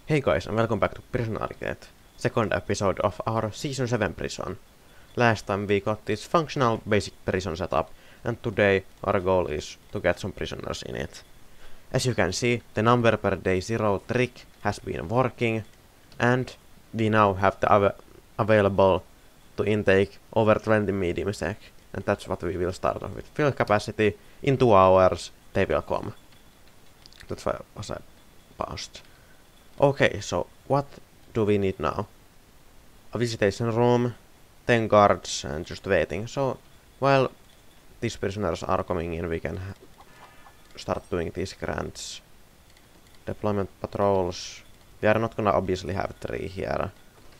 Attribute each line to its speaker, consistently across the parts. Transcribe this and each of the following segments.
Speaker 1: Hey guys, and welcome back to Prisonarchitect, second episode of our Season 7 prison. Last time we got this functional basic prison setup, and today our goal is to get some prisoners in it. As you can see, the number per day 0 trick has been working, and we now have the available to intake over 20 medium sec, and that's what we will start off with. Fill capacity, in 2 hours they will come. That's why was I paused. Okay, so what do we need now? A visitation room, 10 guards, and just waiting. So, while these prisoners are coming in, we can start doing these grants. Deployment patrols. We are not gonna obviously have 3 here,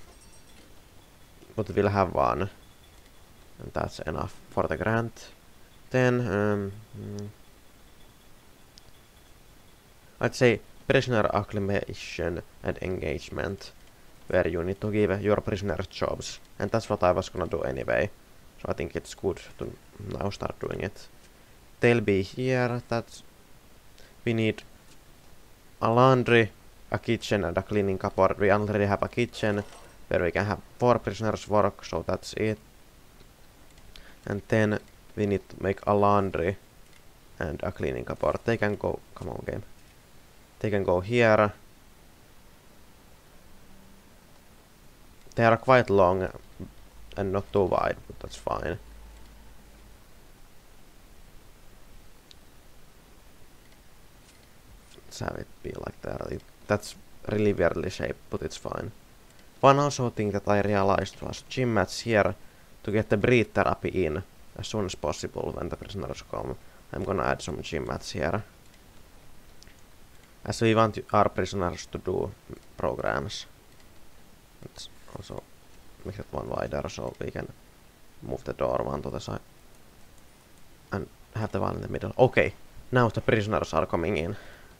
Speaker 1: but we'll have 1. And that's enough for the grant. Then, I'd say prisoner acclimation and engagement, where you need to give your prisoners jobs, and that's what I was gonna do anyway, so I think it's good to now start doing it. They'll be here. We need a laundry, a kitchen, and a cleaning cupboard. We already have a kitchen where we can have 4 prisoners work, so that's it. And then we need to make a laundry and a cleaning cupboard. They can go, come on game. They can go here. They are quite long and not too wide, but that's fine. Let's have it be like that. That's really weirdly shaped, but it's fine. One also thing that I realized was gym mats here to get the breathe therapy in as soon as possible when the prisoners come. I'm gonna add some gym mats here, as we want our prisoners to do programs. Let's also make it one wider so we can move the door one to the side and have the one in the middle. Okay, now the prisoners are coming in.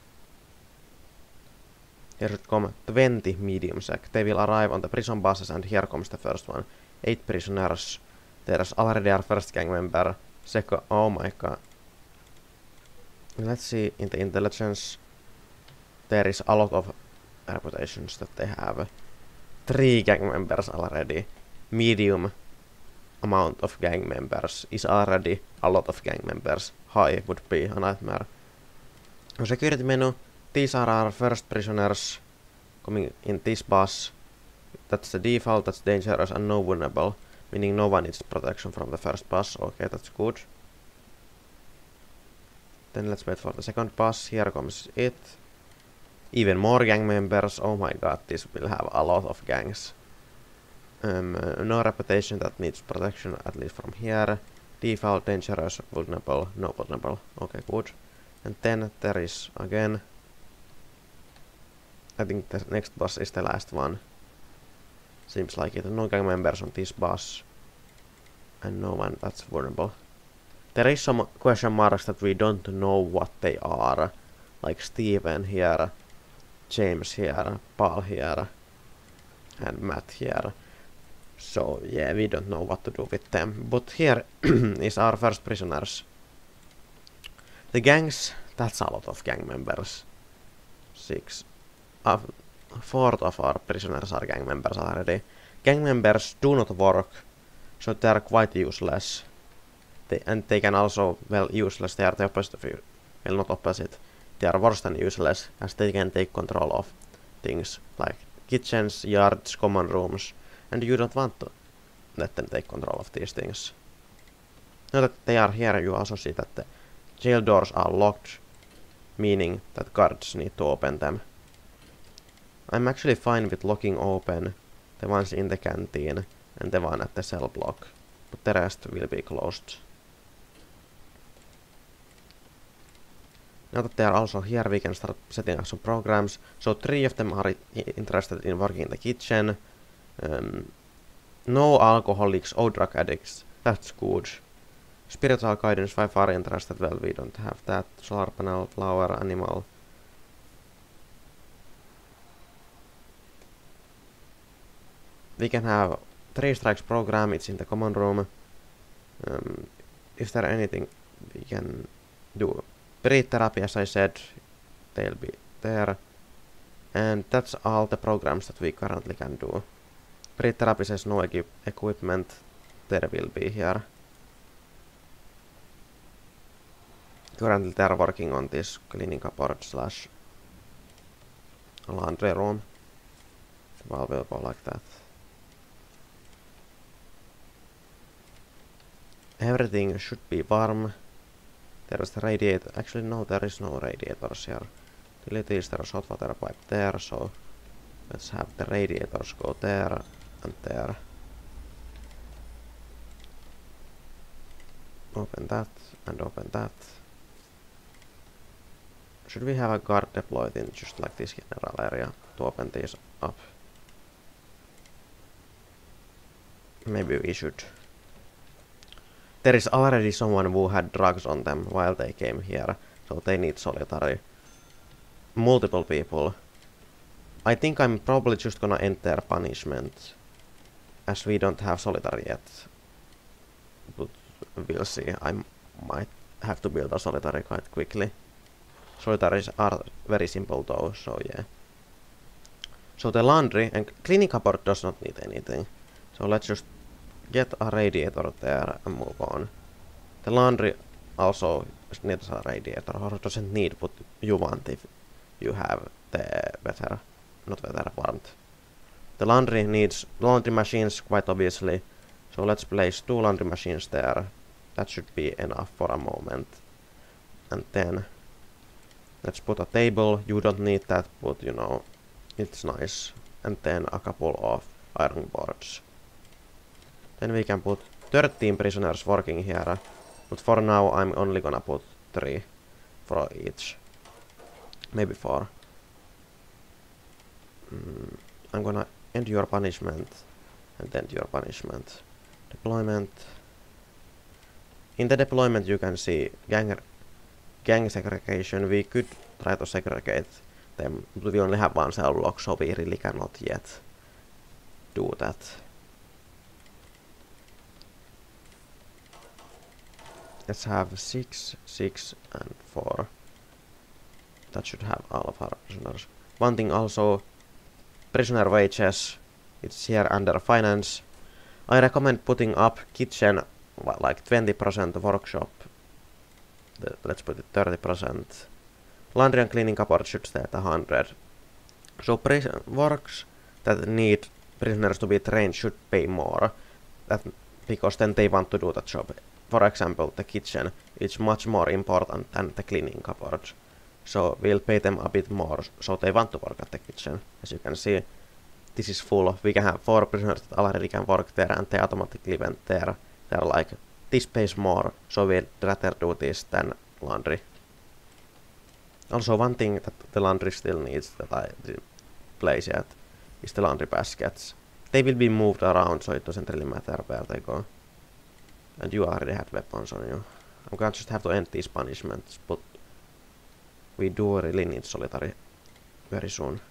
Speaker 1: Here should come 20 medium sec. They will arrive on the prison buses, and here comes the first one. 8 prisoners. There's already our first gang member. Oh my god. Let's see in the intelligence. There is a lot of reputations that they have. 3 gang members already. Medium amount of gang members is already a lot of gang members. High would be a nightmare. Security menu. These are our first prisoners coming in this bus. That's the default, that's dangerous and no vulnerable. Meaning no one needs protection from the first bus. Okay, that's good. Then let's wait for the second bus. Here comes it. Even more gang members. Oh my god, this will have a lot of gangs. No reputation that needs protection, at least from here. Default, dangerous, vulnerable, no vulnerable. Okay, good. And then there is again. I think the next bus is the last one. Seems like it. No gang members on this bus. And no one that's vulnerable. There is some question marks that we don't know what they are. Like Steven here. James here, Paul here, and Matt here. So yeah, we don't know what to do with them. But here is our first prisoners. The gangs, that's a lot of gang members. 6. A fourth of our prisoners are gang members already. Gang members do not work, so they are quite useless. They can also, well, useless, they are the opposite of you. Well, not opposite. They are worse than useless, as they can take control of things like kitchens, yards, common rooms, and you don't want to let them take control of these things. Now that they are here, you also see that the jail doors are locked, meaning that guards need to open them. I'm actually fine with locking open the ones in the canteen and the one at the cell block, but the rest will be closed. Now that they are also here, we can start setting up some programs. So 3 of them are interested in working in the kitchen. No alcoholics or drug addicts. That's good. Spiritual guidance 5 are interested. Well, we don't have that. Solar panel, flower, animal. We can have 3 strikes program. It's in the common room. Is there anything we can do? Breathe therapy, as I said, they'll be there. And that's all the programs that we currently can do. Breed therapy says no equipment. There will be here. Currently they are working on this cleaning cupboard slash laundry room. Well, we'll go like that. Everything should be warm. There is the radiator. Actually, no, there is no radiators here. Utilities, there is hot water pipe there, so let's have the radiators go there and there. Open that and open that. Should we have a guard deployed in just like this general area to open these up? Maybe we should. There is already someone who had drugs on them while they came here, so they need solitary. Multiple people. I think I'm probably just gonna enter punishment, as we don't have solitary yet. But we'll see. I might have to build a solitary quite quickly. Solitaries are very simple though, so yeah. So the laundry and cleaning cupboard does not need anything. So let's just get a radiator there and move on. The laundry also needs a radiator, or doesn't need, but you want if you have the better warmth. The laundry needs laundry machines quite obviously, so let's place 2 laundry machines there. That should be enough for a moment. And then let's put a table. You don't need that, but you know, it's nice. And then a couple of iron boards. Then we can put 13 prisoners working here, but for now I'm only gonna put 3 for each. Maybe 4. I'm gonna end your punishment and end your punishment. Deployment. In the deployment you can see gang segregation. We could try to segregate them, but we only have 1 cell block, so we really cannot yet do that. Let's have 6, 6, and 4. That should have all of our prisoners. One thing also, prisoner wages. It's here under finance. I recommend putting up kitchen like 20%, workshop. Let's put it 30%. Laundry and cleaning cupboard should stay at 100. So works that need prisoners to be trained should pay more. Because then they want to do the job. For example, the kitchen is much more important than the cleaning cupboard. So we'll pay them a bit more, so they want to work at the kitchen. As you can see, this is full. We can have 4 prisoners that already can work there, and they automatically went there. They're like, this pays more, so we'd rather do this than laundry. Also, one thing that the laundry still needs that I didn't place yet is the laundry baskets. They will be moved around, so it doesn't really matter where they go. And you already had weapons on you. I'm gonna just have to end these punishments, but we do really need solitary very soon.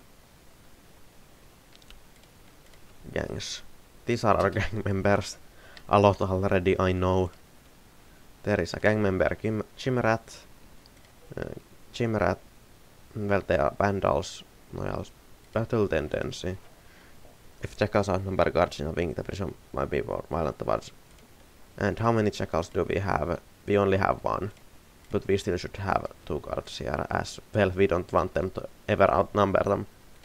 Speaker 1: Gangs. These are our gang members. A lot already, I know. There is a gang member, Chimrat. Chimrat. Well, they are vandals. Battle tendency. If jackals outnumber guards in a wing, the prison might be more violent towards. And how many jackals do we have? We only have 1. But we still should have 2 guards here, as well we don't want them to ever outnumber them.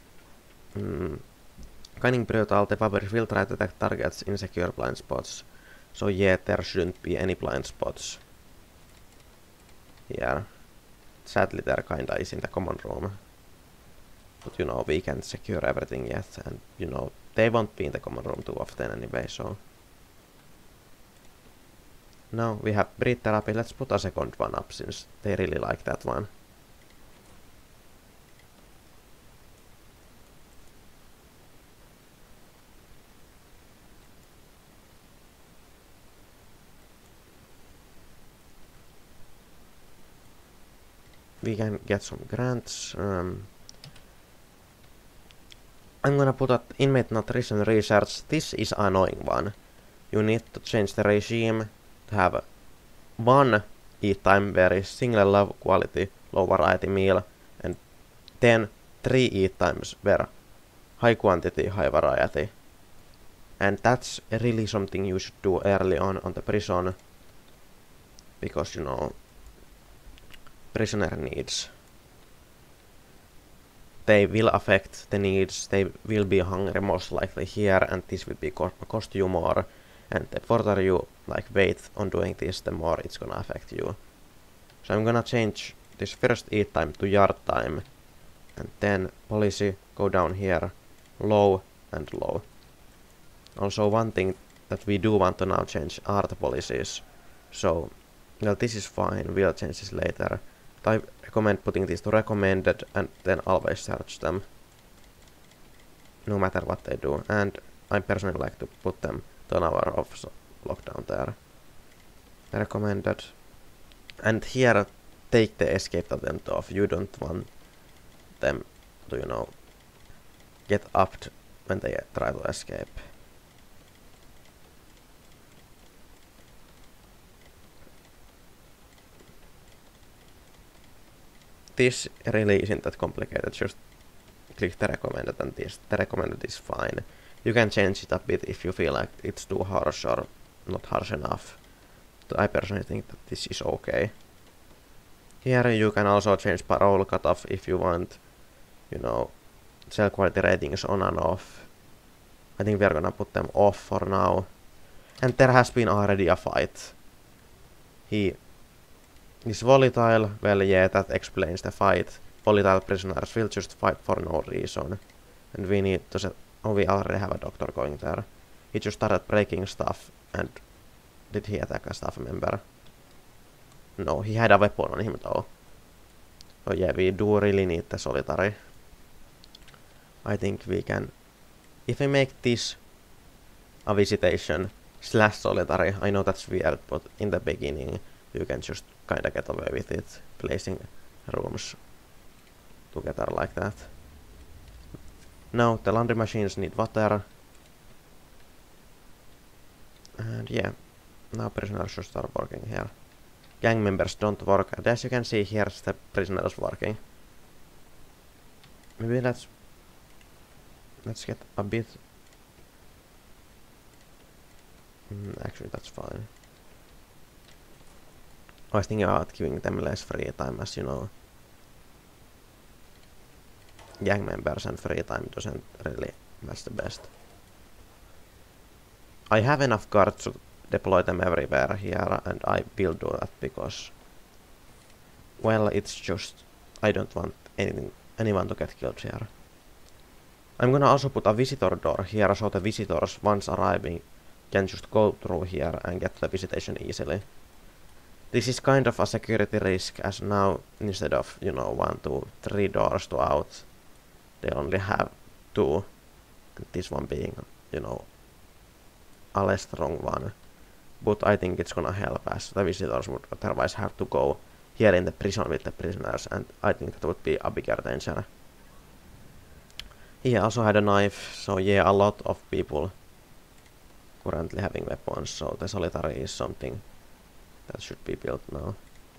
Speaker 1: Cunning brutal, the Fabric will try to attack targets in secure blind spots. So yeah, there shouldn't be any blind spots here. Sadly there kinda is in the common room. But you know, we can't secure everything yet, and you know, they won't be in the common room too often anyway, so. Now we have breed therapy. Let's put a second one up since they really like that one. We can get some grants. I'm gonna put at inmate nutrition research. This is annoying one. You need to change the regime to have 1 eat time where is single low quality, low variety meal, and then 3 eat times were high quantity, high variety. And that's really something you should do early on the prison. Because, you know, prisoner needs. They will affect the needs, they will be hungry most likely here, and this will be cost you more. And the further you like wait on doing this, the more it's gonna affect you. So I'm gonna change this first eat time to yard time. And then policy, go down here, low and low. Also one thing that we do want to now change are the policies. So, well, this is fine, we'll change this later. I recommend putting these to recommended and then always search them. No matter what they do. And I personally like to put them to an hour of lockdown there. Recommended. And here, take the escape attempt off. You don't want them to, you know, get upped when they try to escape. This really isn't that complicated, just click the recommended and this. The recommended is fine. You can change it a bit if you feel like it's too harsh or not harsh enough. But I personally think that this is okay. Here you can also change parole cutoff if you want, you know, cell quality ratings on and off. I think we're gonna put them off for now. And there has been already a fight. He is volatile. Well, yeah, that explains the fight. Volatile prisoners will just fight for no reason. And we need to set... Oh, we already have a doctor going there. He just started breaking stuff. And did he attack a staff member? No, he had a weapon on him though. So yeah, we do really need the solitary. I think we can... If we make this a visitation / solitary, I know that's weird, but in the beginning you can just kinda get away with it, placing rooms together like that. Now the laundry machines need water. And yeah, now prisoners should start working here. Gang members don't work, and as you can see, here's the prisoners working. Maybe let's get a bit... actually, that's fine. I was thinking about giving them less free time, as you know. Gang members and free time doesn't really match the best. I have enough guards to deploy them everywhere here, and I will do that because... Well, it's just... I don't want anyone to get killed here. I'm gonna also put a visitor door here, so the visitors, once arriving, can just go through here and get the visitation easily. This is kind of a security risk, as now, instead of, you know, 1, 2, 3 doors to out, they only have 2. And this one being, you know, a less strong one. But I think it's gonna help, as the visitors would otherwise have to go here in the prison with the prisoners, and I think that would be a bigger danger. He also had a knife, so yeah, a lot of people currently having weapons, so the solitary is something that should be built now.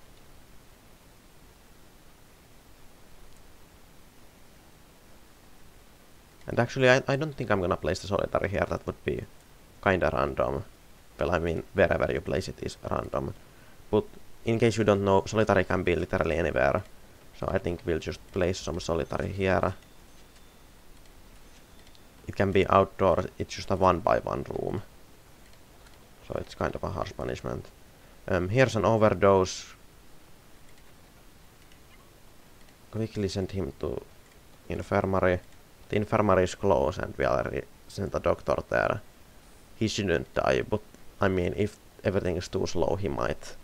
Speaker 1: And actually, I don't think I'm gonna place the solitary here. That would be kinda random. Well, I mean, wherever you place it is random. But in case you don't know, solitary can be literally anywhere. So I think we'll just place some solitary here. It can be outdoors. It's just a 1-by-1 room. So it's kind of a harsh punishment. Here's an overdose. Quickly send him to infirmary. The infirmary is closed and we already sent a doctor there. He shouldn't die, but I mean, if everything is too slow, he might.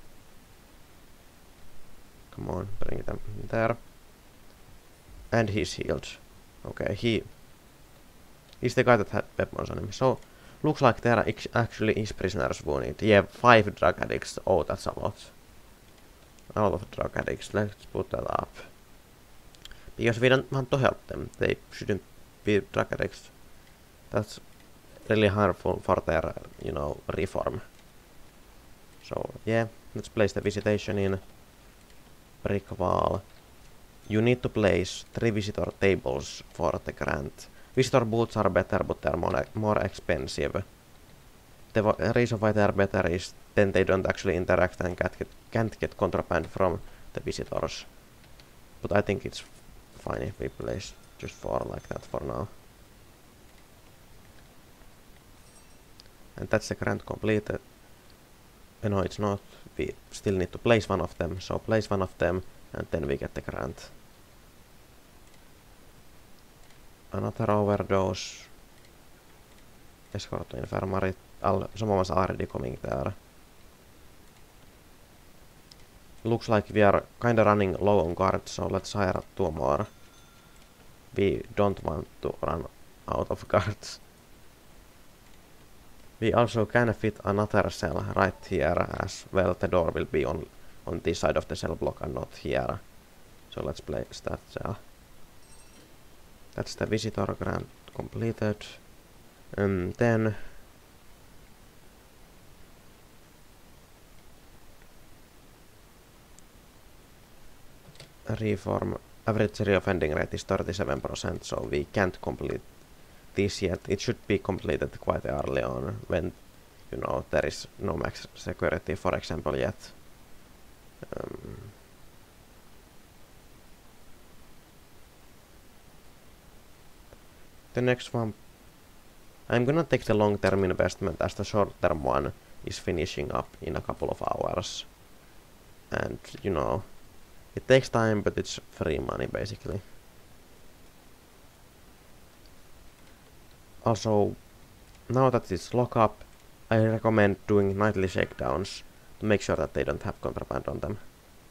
Speaker 1: Come on, bring them there. And he's healed. Okay, he's the guy that had weapons on him. So, looks like there actually is prisoners wounded. Yeah, 5 drug addicts. Oh, that's a lot. A lot of drug addicts. Let's put that up. Because we don't want to help them. They shouldn't be drug addicts. That's really harmful for their, you know, reform. So, yeah, let's place the visitation in. Brick wall. You need to place 3 visitor tables for the grant. Visitor booths are better, but they're more expensive. The reason why they're better is then they don't actually interact and can't get contraband from the visitors. But I think it's fine if we place just 4 like that for now. And that's the grant completed. No, it's not. We still need to place one of them. So place one of them and then we get the grant. Another overdose. Escort to infirmary. Someone was already coming there. Looks like we are kinda running low on guards, so let's hire 2 more. We don't want to run out of guards. We also can fit another cell right here as well. The door will be on this side of the cell block and not here. So let's place that cell. That's the visitor grant completed. Then reform average reoffending rate is 37%, so we can't complete this yet. It should be completed quite early on when, you know, there is no max security, for example, yet. The next one, I'm gonna take the long-term investment as the short-term one is finishing up in a couple of hours. And, you know, it takes time, but it's free money, basically. Also, now that it's lock-up, I recommend doing nightly shakedowns to make sure that they don't have contraband on them.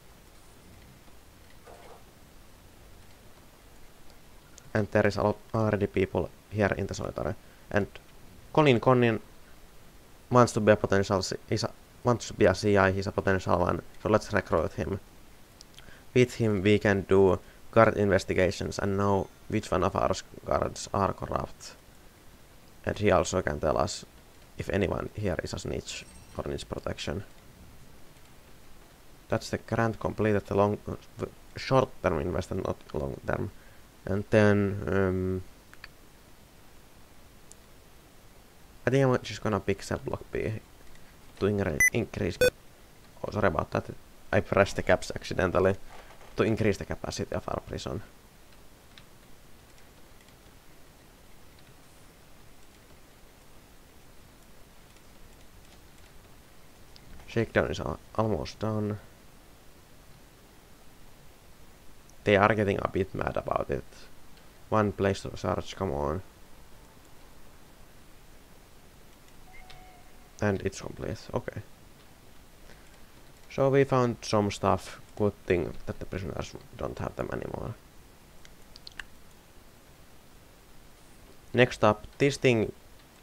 Speaker 1: And there is already people here in the solitary. And Colin Connin wants to be a potential wants to be a CI, he's a potential one, so let's recruit him. With him we can do guard investigations and know which one of our guards are corrupt. And he also can tell us if anyone here is a snitch or needs protection. That's the grant completed, the short-term investment, not long-term. And then I think I'm just gonna pick cell block B to increase. Oh, sorry about that. I pressed the caps accidentally to increase the capacity of our prison. Shakedown is almost done. They are getting a bit mad about it. One place to search, come on. And it's complete, okay. So we found some stuff. Good thing that the prisoners don't have them anymore. Next up, this thing...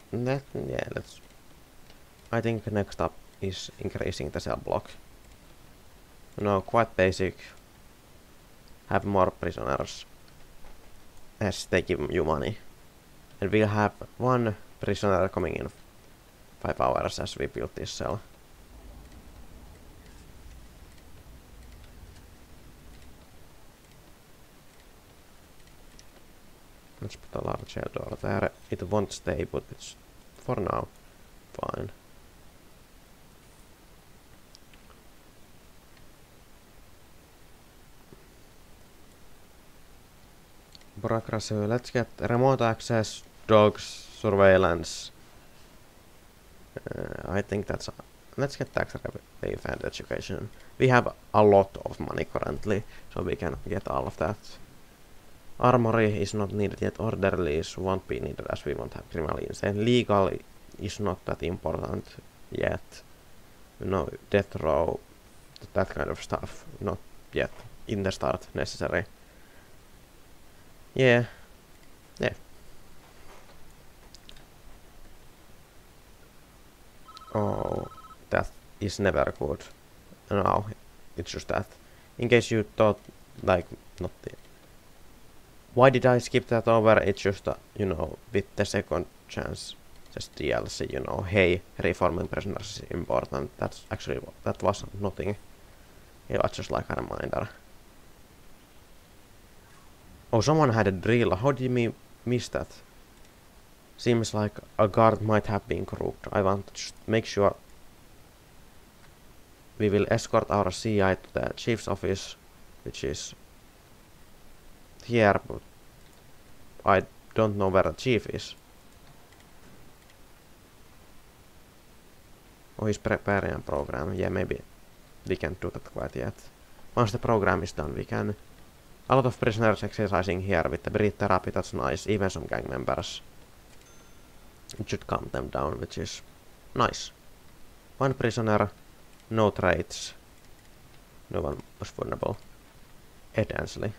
Speaker 1: I think next up is increasing the cell block. No, quite basic. Have more prisoners as they give you money. And we'll have 1 prisoner coming in 5 hours as we build this cell. Let's put a large door there. It won't stay, but it's for now fine. Bureaucracy, let's get remote access, dogs, surveillance. I think that's... let's get tax relief and education. We have a lot of money currently, so we can get all of that. Armory is not needed yet. Orderlies won't be needed as we won't have criminal insane. Legal is not that important yet. No, death row, that kind of stuff, not yet in the start necessary. Yeah. Oh, that is never good. No, it's just that. In case you thought, like, not the... Why did I skip that over? It's just, you know, with the second chance, just DLC, you know, hey, reforming prisoners is important. That's actually, that was nothing. It was just like a reminder. Oh, someone had a drill. How did you miss that? Seems like a guard might have been crooked. I want to just make sure. We will escort our CI to the chief's office, which is here, but I don't know where the chief is. Oh, he's preparing a program. Yeah, maybe we can't do that quite yet. Once the program is done, we can. A lot of prisoners exercising here with the breath therapy, that's nice. Even some gang members. It should calm them down, which is nice. One prisoner, no traits. No one was vulnerable. Ed Ansley.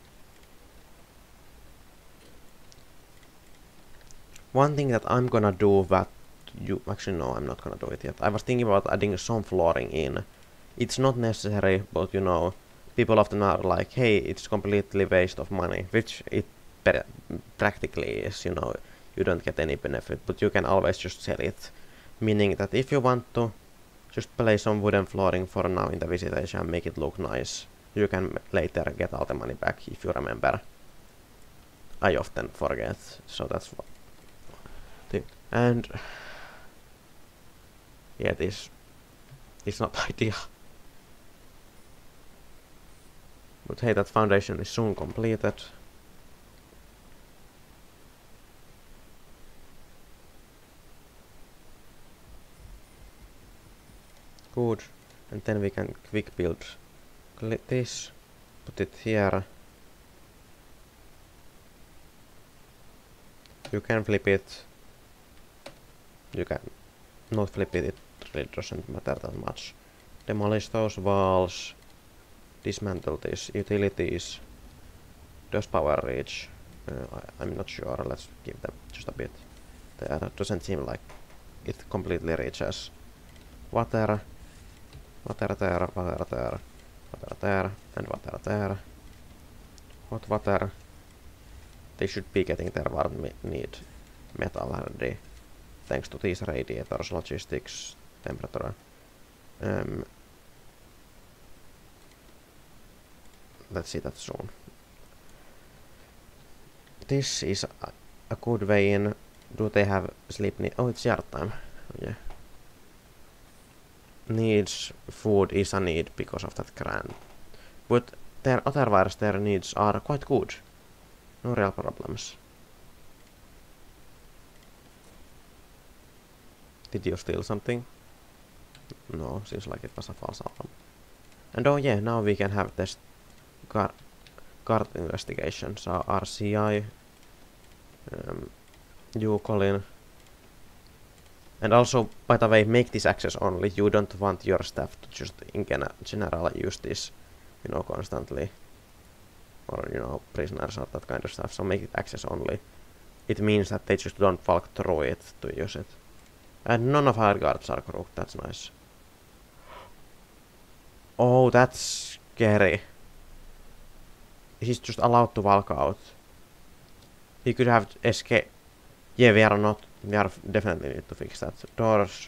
Speaker 1: One thing that I'm gonna do that you... Actually, no, I'm not gonna do it yet. I was thinking about adding some flooring in. It's not necessary, but you know, people often are like, hey, it's completely waste of money, which it practically is, you know. You don't get any benefit, but you can always just sell it. Meaning that if you want to just place some wooden flooring for now in the visitation and make it look nice, you can later get all the money back if you remember. I often forget, so that's what. And yeah, it's not ideal. But hey, that foundation is soon completed. Good. And then we can quick build this. Put it here. You can flip it. You can not flip it. It really doesn't matter that much. Demolish those walls. Dismantle these utilities. Does power reach? I'm not sure. Let's give them just a bit. That doesn't seem like it completely reaches. Water. Water there, water there, water there, and water there. Hot water. They should be getting their warm need metal handy. Thanks to these radiators, logistics, temperature. Let's see that soon. This is a good way in. Do they have sleep need? Oh, it's yard time. Yeah. Needs food is a need because of that grant. But otherwise their needs are quite good. No real problems. Did you steal something? No, seems like it was a false alarm. And oh yeah, now we can have this guard investigation. So RCI, you, Colin. And also, by the way, make this access only. You don't want your staff to just in general use this, you know, constantly. Or, you know, prisoners or that kind of stuff. So make it access only. It means that they just don't walk through it to use it. And none of our guards are crooked. That's nice. Oh, that's scary. He's just allowed to walk out. He could have escaped. Yeah, we are definitely need to fix that. Doors.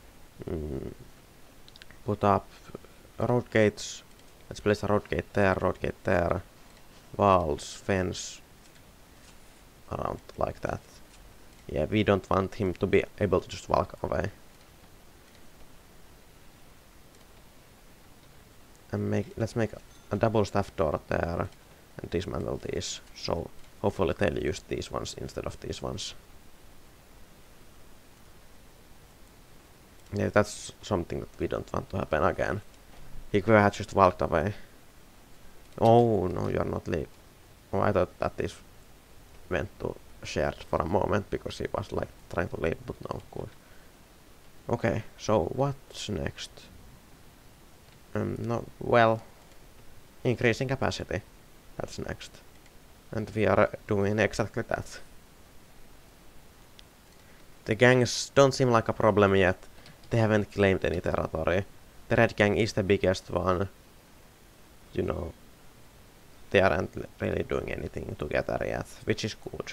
Speaker 1: Put up road gates. Let's place a road gate there. Walls, fence. Around like that. Yeah, we don't want him to be able to just walk away. And let's make a double staff door there. And dismantle these. So hopefully they'll use these ones instead of these ones. Yeah, that's something that we don't want to happen again. He could have just walked away. Oh, no, you're not leaving. Oh, I thought that this went to shared for a moment because he was like trying to leave, but no, good. Okay, so what's next? No, well, increasing capacity. That's next. And we are doing exactly that. The gangs don't seem like a problem yet. They haven't claimed any territory. The Red Gang is the biggest one. You know, they aren't really doing anything together yet, which is good.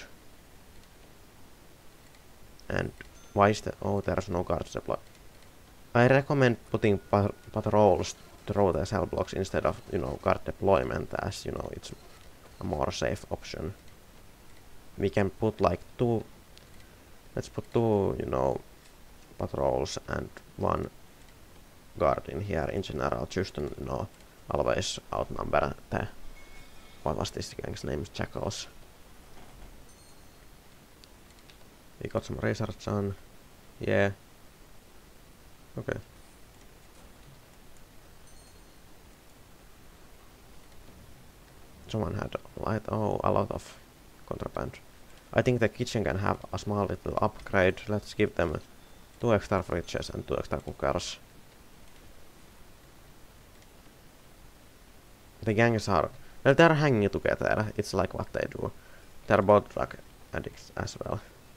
Speaker 1: And why is the... Oh, there's no guards deployed. I recommend putting patrols through the cell blocks instead of, you know, guard deployment, as, you know, it's a more safe option. We can put like two, let's put two, you know, patrols and one guard in here in general, just to, you know, always outnumber the, what was this gang's name, Jackals. We got some research on, yeah, okay. Someone had a lot of contraband. I think the kitchen can have a small little upgrade. Let's give them 2 extra fridges and 2 extra cookers. The gangs are, well, they're hanging together. It's like what they do. They're both drug addicts as well.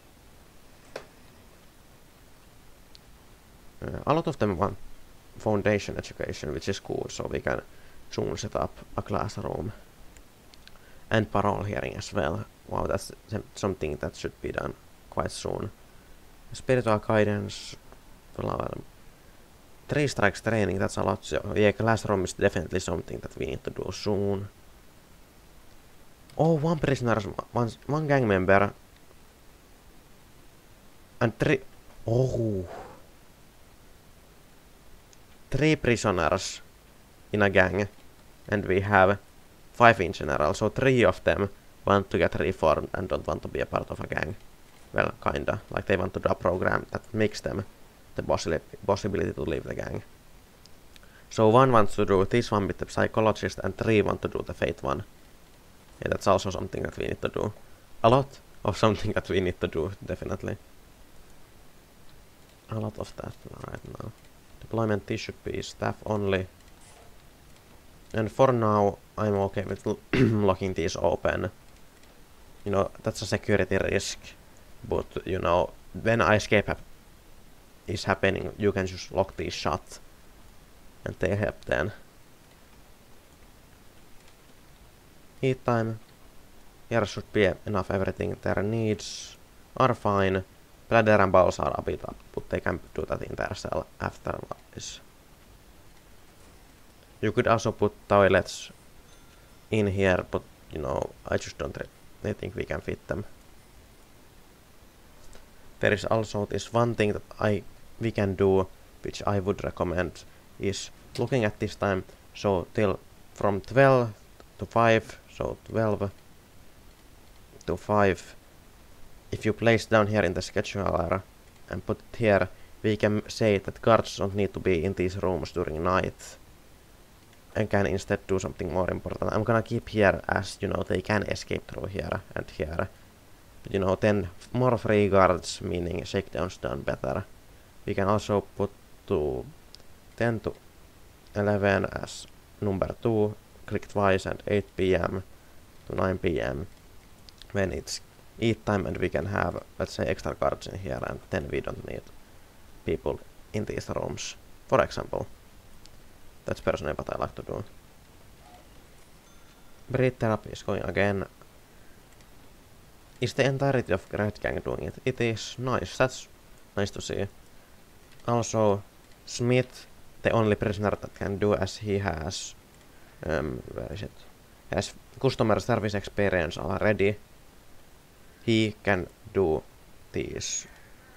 Speaker 1: A lot of them want foundation education, which is cool, so we can soon set up a classroom. And parole hearing as well. Wow, that's something that should be done quite soon. Spiritual guidance, 3 strikes training, that's a lot. So yeah, classroom is definitely something that we need to do soon. Oh, one prisoner, one gang member. And 3... Oh! 3 prisoners in a gang. And we have 5 in general, so 3 of them want to get reformed and don't want to be a part of a gang. Well, kinda. Like they want to do a program that makes them the possibility to leave the gang. So 1 wants to do this one with the psychologist and 3 want to do the fate one. Yeah, that's also something that we need to do. A lot of something that we need to do, definitely. A lot of that right now. Deployment, this should be staff only. And for now, I'm okay with locking these open. You know, that's a security risk. But, you know, when escape is happening, you can just lock these shut. And they help then. Heat time. Here should be enough everything. Their needs are fine. Bladder and bowels are a bit up, but they can do that in their cell afterwards. You could also put toilets in here, but you know, I just don't think we can fit them. There is also this one thing that we can do, which I would recommend, is looking at this time, so till from 12 to 5, so 12 to 5, if you place down here in the scheduler and put it here, we can say that guards don't need to be in these rooms during night and can instead do something more important. I'm gonna keep here as, you know, they can escape through here and here. But, you know, then more free guards, meaning shakedowns done better. We can also put to 10 to 11 as number 2, click twice, and 8 PM to 9 PM when it's eat time, and we can have, let's say, extra guards in here, and then we don't need people in these rooms, for example. That's personally what I like to do. Breed therapy is going again. Is the entirety of Red Gang doing it? It is nice. That's nice to see. Also, Smith, the only prisoner that can do, as he has, where is it? He has customer service experience already. He can do these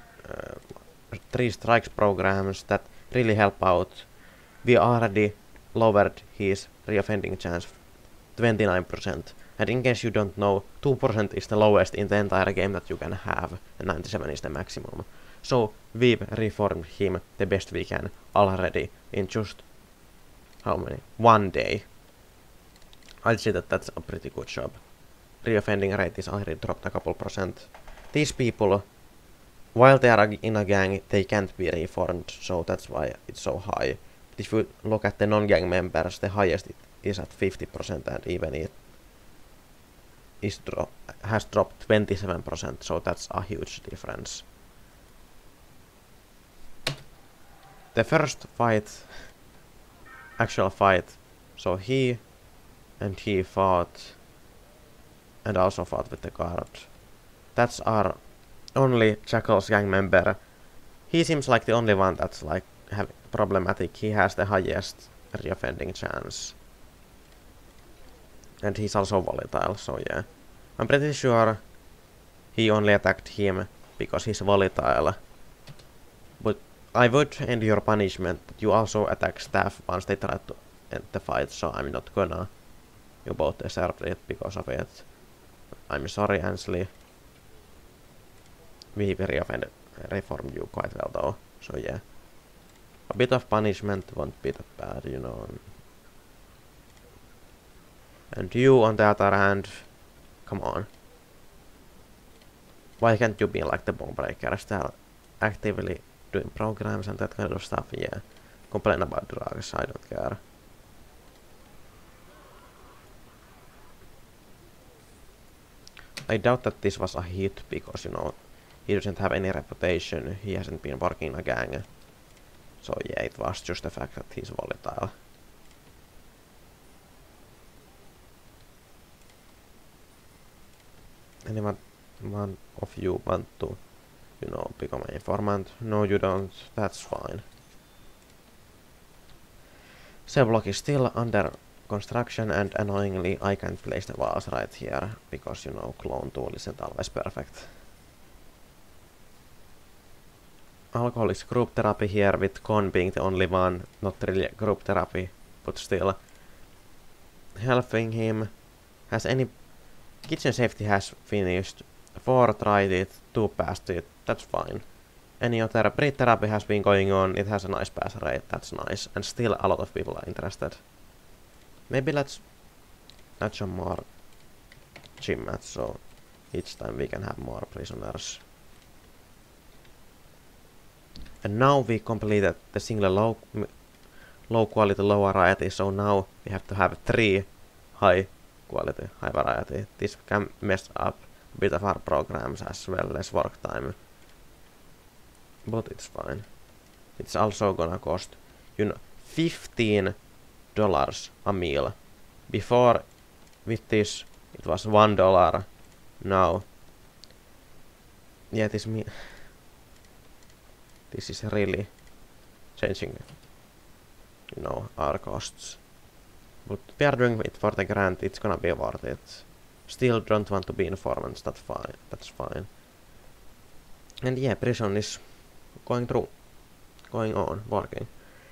Speaker 1: 3 strikes programs that really help out. We already lowered his reoffending chance 29%. And in case you don't know, 2% is the lowest in the entire game that you can have, and 97 is the maximum. So we've reformed him the best we can already in just, how many? 1 day. I'd say that that's a pretty good job. Reoffending rate is already dropped a couple percent. These people, while they are in a gang, they can't be reformed, so that's why it's so high. But if you look at the non-gang members, the highest it is at 50%, and even it is has dropped 27%, so that's a huge difference. The first fight, actual fight, so he fought, and also fought with the guard. That's our only Jackal's gang member. He seems like the only one that's like problematic. He has the highest reoffending chance. And he's also volatile, so yeah. I'm pretty sure he only attacked him because he's volatile. But I would end your punishment, but you also attack staff once they try to end the fight, so I'm not gonna. You both deserved it because of it. I'm sorry, Ansley. We reformed you quite well though, so yeah. A bit of punishment won't be that bad, you know. And you, on the other hand, come on. Why can't you be like the bomb breakers? They're actively doing programs and that kind of stuff, yeah. Complain about drugs, I don't care. I doubt that this was a hit because, you know, he doesn't have any reputation, he hasn't been working in a gang. So yeah, it was just the fact that he's volatile. Anyone one of you want to, you know, become an informant? No, you don't. That's fine. Cell block is still under construction and annoyingly I can't place the walls right here because, you know, clone tool isn't always perfect. Alcohol is group therapy here with con being the only one, not really group therapy, but still. Helping him. Has any... Kitchen safety has finished. 4 tried it, 2 passed it, that's fine. Any other breed therapy has been going on, it has a nice pass rate, that's nice. And still a lot of people are interested. Maybe let's add some more gym mats, so each time we can have more prisoners. And now we completed the single low quality, low variety, so now we have to have 3 high quality, high variety. This can mess up a bit of our programs as well, less work time. But it's fine. It's also gonna cost, you know, $15 a meal. Before, with this, it was $1. Now, yeah, this is really changing, you know, our costs. But we are doing it for the grant, it's gonna be worth it. Still don't want to be informants, that's fine, that's fine. And yeah, prison is going on, working.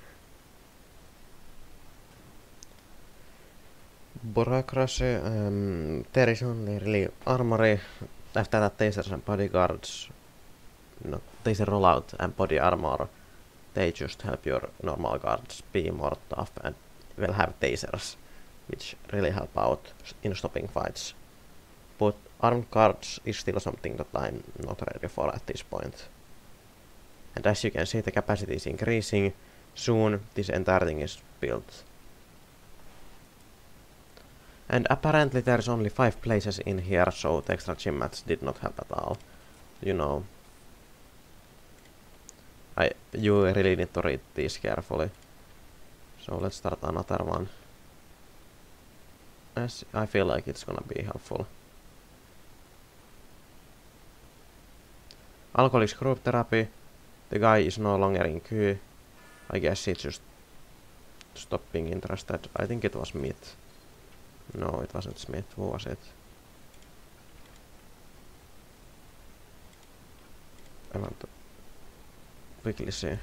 Speaker 1: Bureaucracy, there is only really armory. After that, tasers and bodyguards. No, taser rollout and body armor. They just help your normal guards be more tough and will have tasers, which really help out in stopping fights. But armed guards is still something that I'm not ready for at this point. And as you can see, the capacity is increasing. Soon this entire thing is built. And apparently there's only 5 places in here, so the extra gym mats did not help at all. You know, you really need to read these carefully. So let's start another one. As I feel like it's gonna be helpful. Alcoholics group therapy. The guy is no longer in queue. I guess he just stopped being interested. I think it was Smith. No, it wasn't Smith. Who was it? I want to quickly see.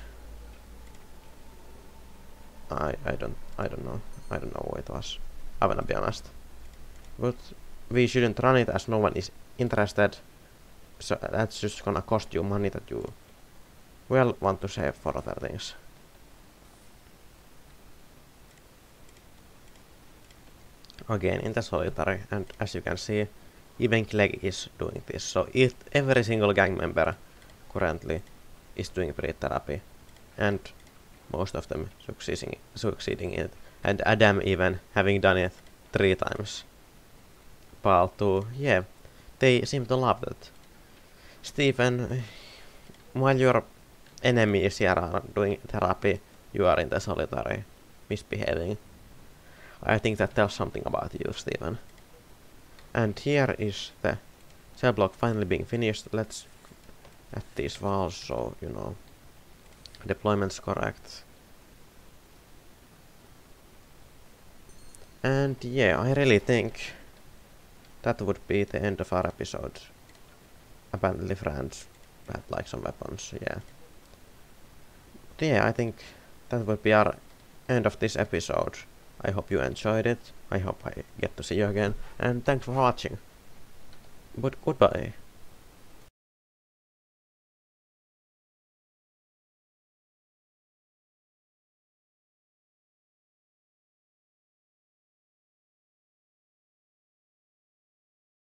Speaker 1: I don't know. I don't know who it was. I'm gonna be honest. But we shouldn't run it as no one is interested. So that's just gonna cost you money that you will want to save for other things. Again in the solitary, and as you can see, even Clegg is doing this. So every single gang member currently is doing breed therapy, and most of them succeeding in it. And Adam even having done it 3 times. Paul too, yeah, they seem to love that. Stephen, while your enemies here are doing therapy, you are in the solitary, misbehaving. I think that tells something about you, Stephen. And here is the cell block finally being finished. Let's add these walls so, you know, deployment's correct. And yeah, I really think that would be the end of our episode. Apparently friends had like some weapons, yeah. But yeah, I think that would be our end of this episode. I hope you enjoyed it. I hope I get to see you again. And thanks for watching. But goodbye.